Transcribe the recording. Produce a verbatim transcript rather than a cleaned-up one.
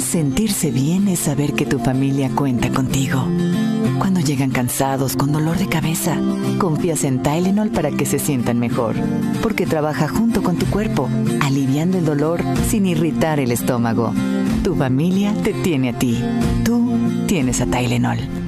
Sentirse bien es saber que tu familia cuenta contigo. Cuando llegan cansados, con dolor de cabeza, confías en Tylenol para que se sientan mejor, porque trabaja junto con tu cuerpo, aliviando el dolor sin irritar el estómago. Tu familia te tiene a ti. Tú tienes a Tylenol.